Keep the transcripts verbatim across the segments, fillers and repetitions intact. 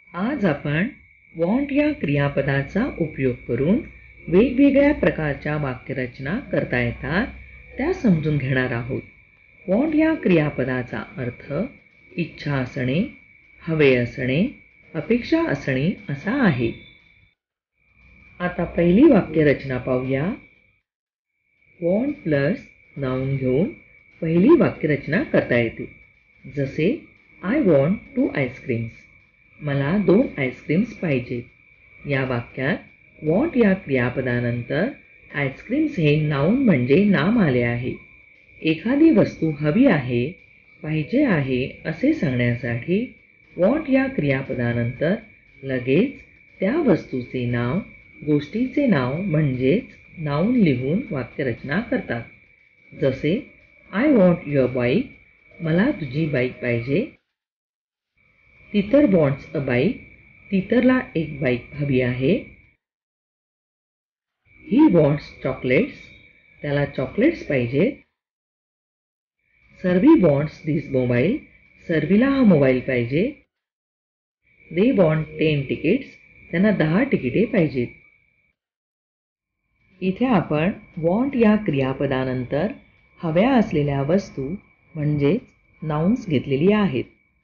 आज आपण वॉन्ट या क्रियापदाचा उपयोग करून वेगवेगळ्या प्रकारच्या वाक्यरचना करता येतात त्या समजून घेणार आहोत. वॉन्ट या क्रियापदाचा अर्थ इच्छा असणे, हवे असणे, अपेक्षा असणे असा आहे. आता पहिली वाक्यरचना पाहूया. वॉन्ट प्लस नाउन घेऊन पहिली वाक्यरचना करता येते. जसे आय वॉन्ट टू आईस्क्रीम्स. मला दोन आईस्क्रीम्स पाहिजेत. या वाक्यात वॉन्ट या क्रियापदानंतर आईस्क्रीम्स हे नाउन म्हणजे नाम आले आहे. एखादी वस्तू हवी आहे, पाहिजे आहे असे सांगण्यासाठी वॉन्ट या क्रियापदानंतर लगेच त्या वस्तूचे नाव, गोष्टीचे नाव म्हणजेच नाउन लिहून वाक्यरचना करतात. जसे आय वॉन्ट युअर बाईक. मला तुझी बाईक पाहिजे. तितर वॉन्ट्स अ बाईक. तितरला एक बाईक हवी आहे. ही वॉन्ट्स चॉकलेट्स. त्याला चॉकलेट्स पाहिजेत. Sarvi wants this mobile. सर्वीला हा मोबाईल पाहिजे. They want ten tickets. त्यांना दहा तिकिटे पाहिजेत. इथे आपण वॉन्ट या क्रियापदानंतर हव्या असलेल्या वस्तू म्हणजेच नाउन्स घेतलेली आहेत.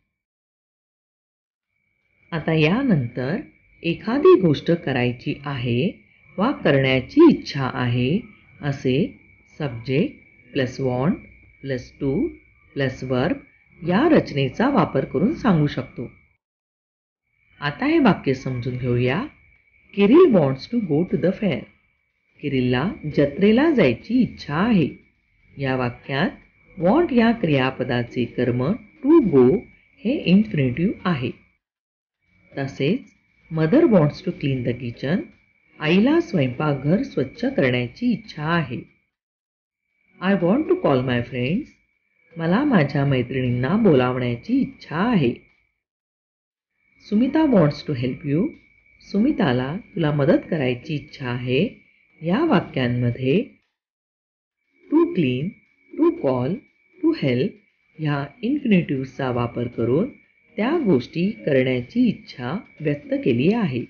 आता यानंतर एखादी गोष्ट करायची आहे वा करण्याची इच्छा आहे असे subject plus want plus to plus verb या रचनेचा वापर करून सांगू शकतो. आता हे वाक्य समजून घेऊया. Kiril wants to go to the fair. किरिलला जत्रेला जायची इच्छा आहे. या वाक्यात वॉन्ट या क्रियापदाचे कर्म टू गो हे इन्फिनिटिव्ह आहे. तसेच mother wants to clean the kitchen. आईला स्वयंपाकघर स्वच्छ करण्याची इच्छा आहे. I want to call my friends. मला माझ्या मैत्रिणींना बोलावण्याची इच्छा आहे. Sumita wants to help you. सुमिताला तुला मदत करायची इच्छा आहे. या वाक्यांमध्ये to clean, to call, to help ह्या इन्फिनिटिव्हचा वापर करून त्या गोष्टी करण्याची इच्छा व्यक्त केली आहे.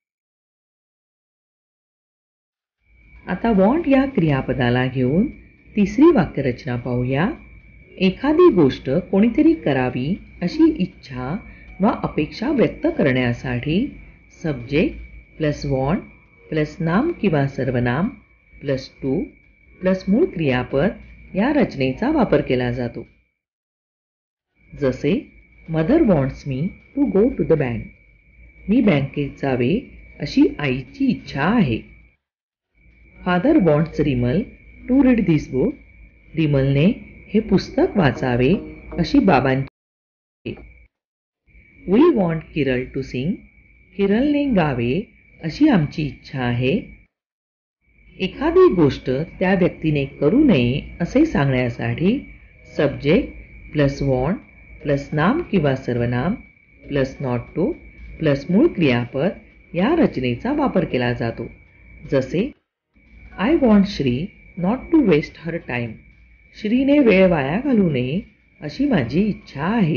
आता वॉन्ट या क्रियापदाला घेऊन तिसरी वाक्यरचना पाहूया. एखादी गोष्ट कोणीतरी करावी अशी इच्छा वा अपेक्षा व्यक्त करण्यासाठी सब्जेक्ट प्लस वॉन्ट प्लस नाम किंवा सर्वनाम प्लस टू प्लस मूळ क्रियापद या रचनेचा वापर केला जातो. जसे mother wants me to go to the bank. मी बँकेत जावे अशी आईची इच्छा आहे. Father wants Rimal to read this book. रिमलने हे पुस्तक वाचावे अशी बाबांची. We want Kiril to sing. किरलने गावे अशी आमची इच्छा आहे. एखादी गोष्ट त्या व्यक्तीने करू नये असे सांगण्यासाठी सब्जेक्ट प्लस वॉन्ट प्लस नाम किंवा सर्वनाम प्लस नॉट टू प्लस मूळ क्रियापद या रचनेचा वापर केला जातो. जसे I want Shri not to waste her time. श्रीने वेळ वाया घालू नये अशी माझी इच्छा आहे.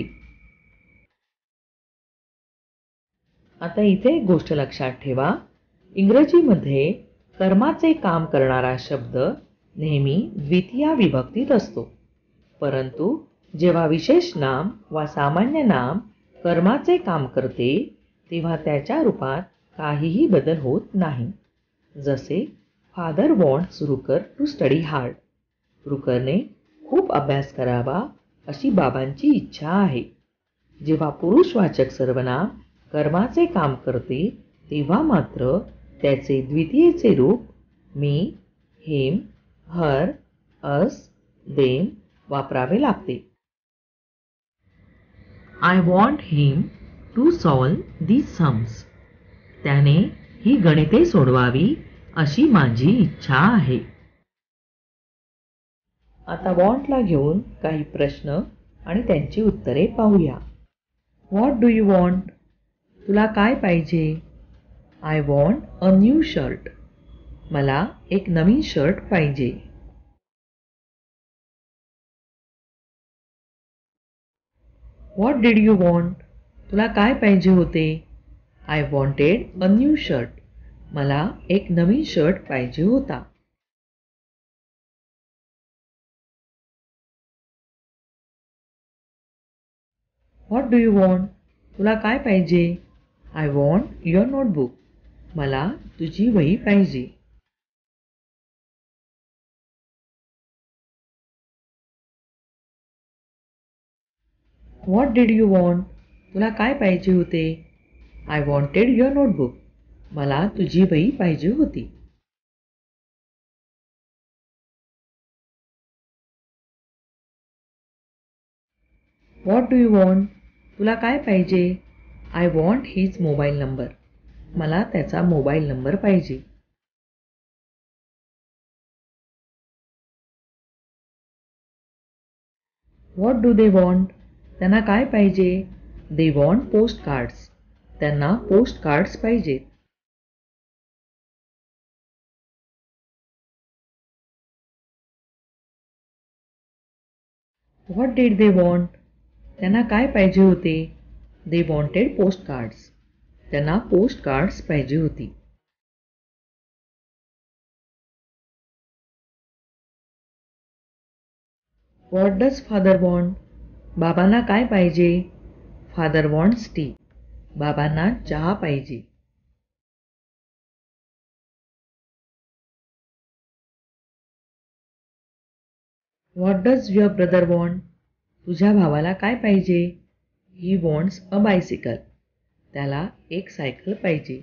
आता इथे एक गोष्ट लक्षात ठेवा. इंग्रजीमध्ये कर्माचे काम करणारा शब्द नेहमी द्वितीया विभक्तीत असतो. परंतु जेव्हा विशेष नाम वा सामान्य नाम कर्माचे काम करते तेव्हा त्याच्या रूपात काहीही बदल होत नाही. जसे फादर वॉन्ट्स रुकर टू स्टडी हार्ड. रुकरने खूप अभ्यास करावा अशी बाबांची इच्छा आहे. जेव्हा पुरुषवाचक सर्वनाम कर्माचे काम करते तेव्हा मात्र त्याचे द्वितीयेचे रूप मी, हिम, हर, अस, देम वापरावे लागते. I want him to solve these sums. त्याने ही गणिते सोडवावी अशी माझी इच्छा आहे. आता वॉन्टला घेऊन काही प्रश्न आणि त्यांची उत्तरे पाहूया. What do you want. तुला काय पाहिजे. I want a new shirt. मला एक नवीन शर्ट पाहिजे. What did you want. तुला काय पाहिजे होते. I wanted a new shirt. मला एक नवीन शर्ट पाहिजे होता. What do you want? तुला काय पाहिजे? I want your notebook. मला तुझी वही पाहिजे. What did you want? तुला काय पाहिजे होते? I wanted your notebook. मला तुझी वही पाहिजे होती. What do you want? तुला काय पाहिजे? I want his mobile number. मला त्याचा मोबाईल नंबर पाहिजे. What do they want? त्यांना काय पाहिजे? They want postcards. त्यांना पोस्ट कार्ड्स पाहिजेत. What did they want? त्यांना काय पाहिजे होते? They wanted postcards. त्यांना पोस्ट कार्ड्स पाहिजे होती. What does father want? बाबांना काय पाहिजे? Father wants tea. बाबांना चहा पाहिजे. What does your brother want? तुझ्या भावाला काय पाहिजे? He wants a bicycle. त्याला एक सायकल पाहिजे.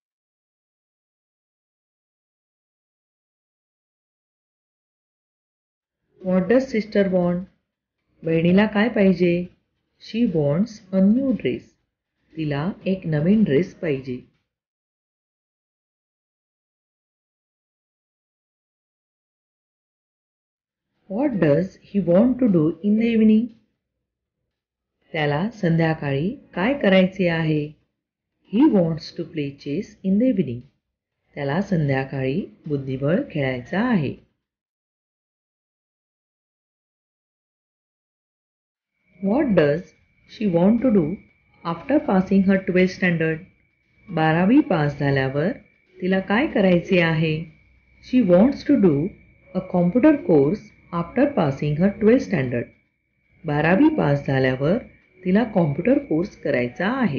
What does sister want? बहिणीला काय पाहिजे? She wants a new dress. तिला एक नवीन ड्रेस पाहिजे. What does he want to do in the evening? त्याला संध्याकाळी काय करायचे आहे? He wants to play chess in the evening. त्याला संध्याकाळी बुद्धिबळ खेळायचा आहे. What does she want to do after passing her twelfth standard? बारावी पास झाल्यावर तिला काय करायचे आहे? She wants to do a computer course after passing her twelfth standard. बारावी पास झाल्यावर तिला कॉम्प्युटर कोर्स करायचा आहे.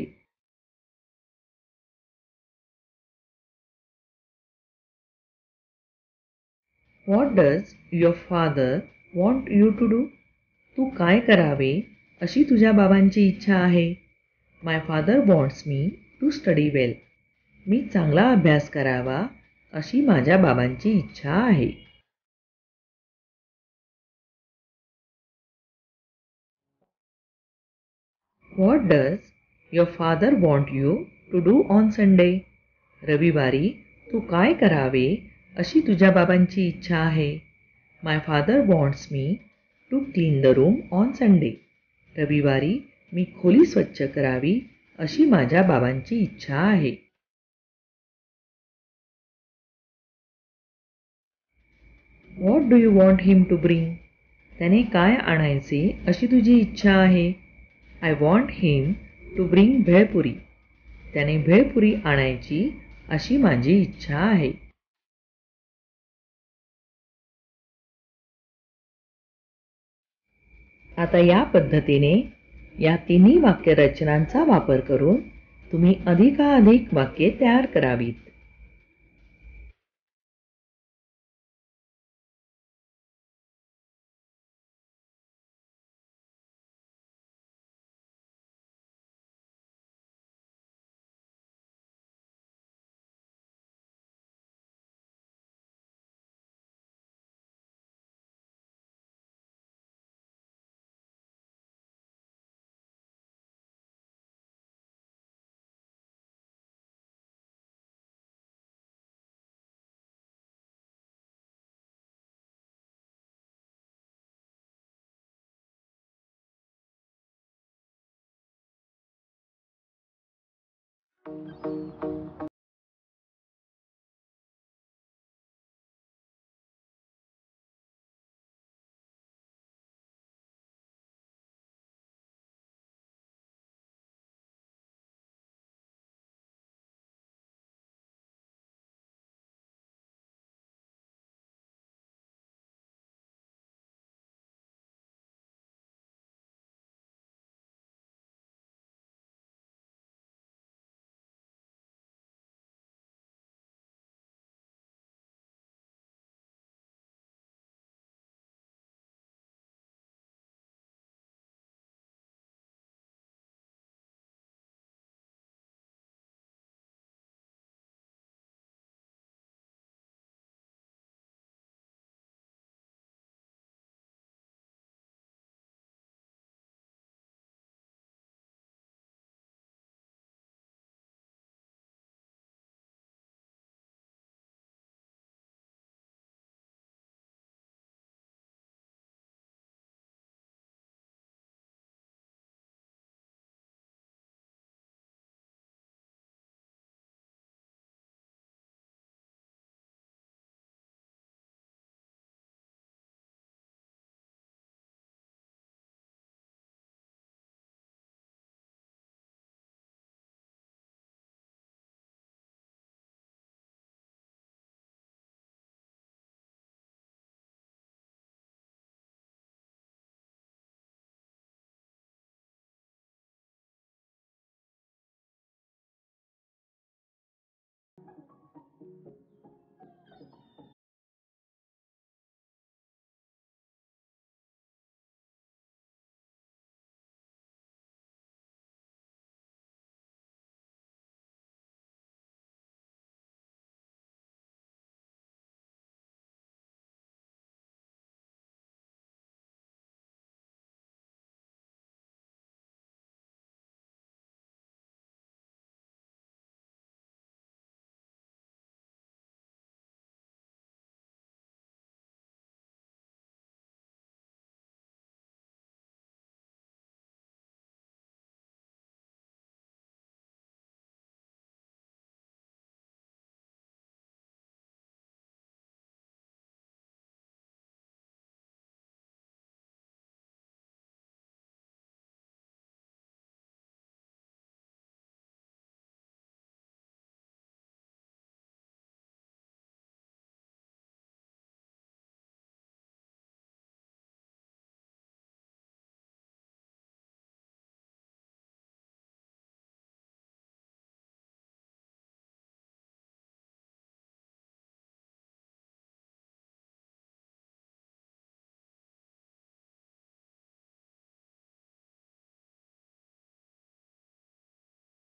What does your father want you to do? तू काय करावे अशी तुझ्या बाबांची इच्छा आहे? My father wants me to study well. मी चांगला अभ्यास करावा अशी माझ्या बाबांची इच्छा आहे. What does your father want you to do on Sunday? रविवारी तू काय करावे अशी तुझ्या बाबांची इच्छा आहे? My father wants me to clean the room on Sunday. रविवारी मी खोली स्वच्छ करावी अशी माझ्या बाबांची इच्छा आहे. What do you want him to bring? त्याने काय आणायचे अशी तुझी इच्छा आहे? I want him to bring bhelpuri. त्याने भेळपुरी आणायची अशी माझी इच्छा आहे. आता या पद्धतीने या तिन्ही वाक्यरचनांचा वापर करून तुम्ही अधिकाधिक वाक्ये तयार करावीत.